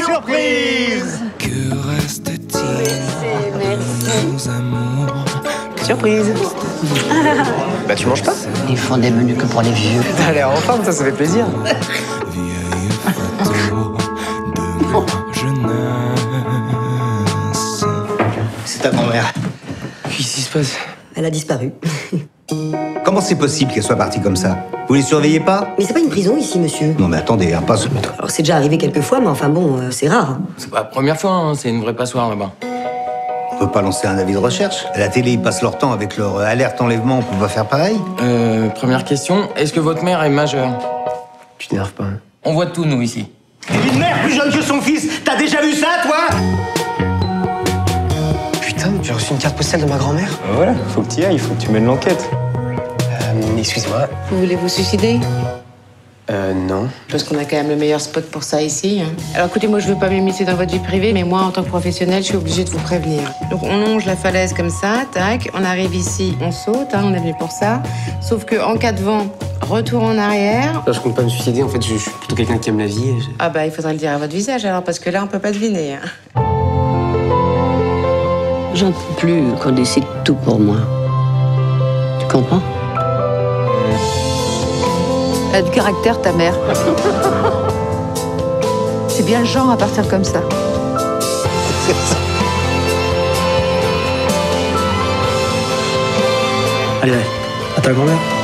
Surprise! Que reste-t-il de nos amours? Surprise! Bah tu manges pas? Ils font des menus que pour les vieux. T'as l'air en forme, ça fait plaisir. Vieille photo de ma jeunesse. C'est ta grand-mère. Qu'est-ce qui se passe? Elle a disparu. Comment c'est possible qu'elle soit partie comme ça? Vous les surveillez pas? Mais c'est pas une prison ici, monsieur. Non mais attendez, hein, pas ce... Alors c'est déjà arrivé quelques fois, mais enfin bon, c'est rare. C'est pas la première fois, hein, c'est une vraie passoire là-bas. On peut pas lancer un avis de recherche. À la télé, ils passent leur temps avec leur alerte enlèvement, on peut pas faire pareil? Première question, est-ce que votre mère est majeure? Tu t'énerves pas. On voit tout, nous, ici. Une mère plus jeune que son fils, t'as déjà vu ça, toi? Putain, j'ai reçu une carte postale de ma grand-mère. Voilà, faut que t'y ailles, faut que tu mènes l'enquête. Excuse-moi. Vous voulez vous suicider? Non. Parce qu'on a quand même le meilleur spot pour ça ici. Alors écoutez, moi je veux pas m'immiscer dans votre vie privée, mais moi en tant que professionnelle, je suis obligée de vous prévenir. Donc on longe la falaise comme ça, tac, on arrive ici, on saute, hein, on est venu pour ça. Sauf que en cas de vent, retour en arrière. Là, je compte pas me suicider, en fait, je suis plutôt quelqu'un qui aime la vie. Ah bah il faudrait le dire à votre visage alors, parce que là on peut pas deviner. J'en peux plus qu'on décide tout pour moi. Tu comprends? Elle a du caractère, ta mère. C'est bien le genre à partir comme ça. Allez, à ta grand-mère.